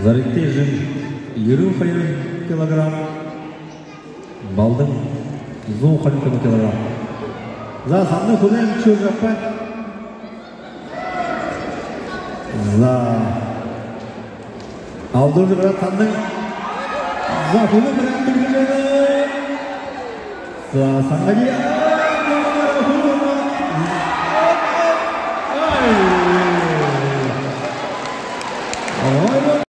Заректе жын 20 килограмм, балдың 10 килограмм. За самны кудайым чөз жаппай. За алдырды бірат тандың. За кудайым бірат түгілі. За саңға дейін.